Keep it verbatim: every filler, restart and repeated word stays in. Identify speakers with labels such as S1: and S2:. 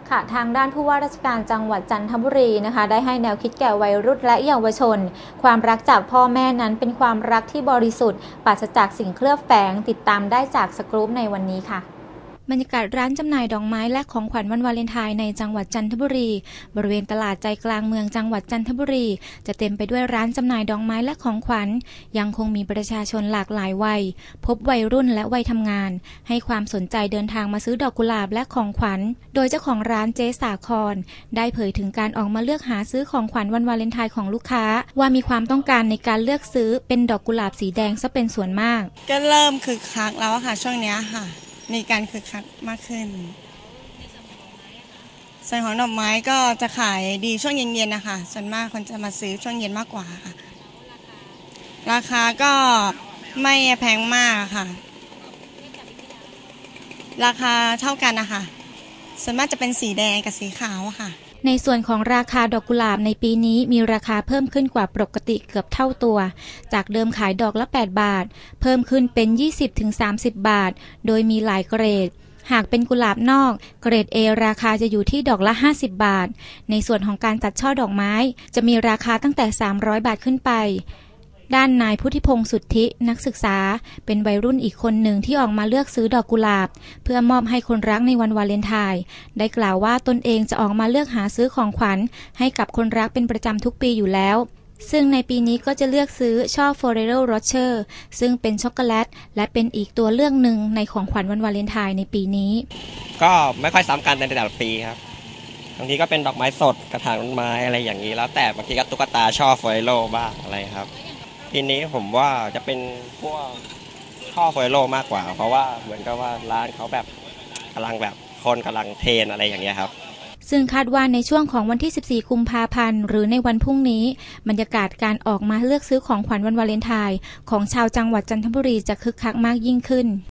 S1: ค่ะทางด้านผู้ว่าราชการจังหวัดจันทบุรีนะคะได้ให้แนวคิดแก่วัยรุ่นและเยาวชนความรักจากพ่อแม่นั้นเป็นความรักที่บริสุทธิ์ปราศจากสิ่งเคลือบแฝงติดตามได้จากสกู๊ปในวันนี้ค่ะบรรยากาศร้านจำหน่ายดอกไม้และของขวัญวันวาเลนไทน์ในจังหวัดจันทบุรีบริเวณตลาดใจกลางเมืองจังหวัดจันทบุรีจะเต็มไปด้วยร้านจำหน่ายดอกไม้และของขวัญยังคงมีประชาชนหลากหลายวัยพบวัยรุ่นและวัยทำงานให้ความสนใจเดินทางมาซื้อดอกกุหลาบและของขวัญโดยเจ้าของร้านเจ๊สาครได้เผยถึงการออกมาเลือกหาซื้อของขวัญวันวาเลนไทน์ของลูกค้าว่ามีความต้องการในการเลือกซื้อเป็นดอกกุหลาบสีแดงซะเป็นส่วนมาก
S2: ก็เริ่มคึกคักแล้วค่ะช่วงนี้ค่ะมีการคึกคักมากขึ้นส่วนของดอกไม้ก็จะขายดีช่วงเย็นๆนะคะส่วนมากคนจะมาซื้อช่วงเย็นมากกว่าค่ะราคาก็ไม่แพงมากค่ะราคาเท่ากันนะคะส่วนมากจะเป็นสีแดงกับสีขาวค่ะ
S1: ในส่วนของราคาดอกกุหลาบในปีนี้มีราคาเพิ่มขึ้นกว่าปกติเกือบเท่าตัวจากเดิมขายดอกละแปดบาทเพิ่มขึ้นเป็น ยี่สิบถึงสามสิบ บาทโดยมีหลายเกรดหากเป็นกุหลาบนอกเกรด A ราคาจะอยู่ที่ดอกละห้าสิบบาทในส่วนของการจัดช่อดอกไม้จะมีราคาตั้งแต่สามร้อยบาทขึ้นไปด้านนายพุทธิพงษ์สุทธินักศึกษาเป็นวัยรุ่นอีกคนหนึ่งที่ออกมาเลือกซื้อดอกกุหลาบเพื่อมอบให้คนรักในวันวาเลนไทน์ได้กล่าวว่าตนเองจะออกมาเลือกหาซื้อของขวัญให้กับคนรักเป็นประจำทุกปีอยู่แล้วซึ่งในปีนี้ก็จะเลือกซื้อช่อ Ferrero Rocher ซึ่งเป็นช็อกโกแลตและเป็นอีกตัวเลือกหนึ่งในของขวัญวันวาเลนไทน์ในปีนี้
S3: ก็ไม่ค่อยซ้ำกันในแต่ละปีครับบางทีก็เป็นดอกไม้สดกระถางต้นไม้อะไรอย่างนี้แล้วแต่บางทีก็ตุ๊กตาช่อ Ferrero บ้างอะไรครับปีนี้ผมว่าจะเป็นพวกช่อ Ferrero มากกว่าเพราะว่าเหมือนกับว่าร้านเขาแบบกำลังแบบคนกำลังเทรนอะไรอย่างเงี้ยครับ
S1: ซึ่งคาดว่าในช่วงของวันที่สิบสี่กุมภาพันธ์หรือในวันพรุ่งนี้บรรยากาศการออกมาเลือกซื้อของขวัญวันวาเลนไทน์ของชาวจังหวัดจันทบุรีจะคึกคักมากยิ่งขึ้น